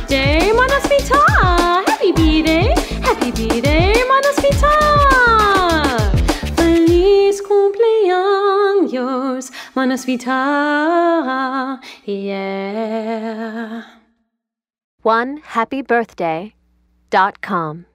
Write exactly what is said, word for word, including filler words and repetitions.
birthday, Mana Smita! Happy B-Day, happy B-Day, Mana Smita! Feliz cumpleaños, Mana Smita! Yeah. one happy birthday dot com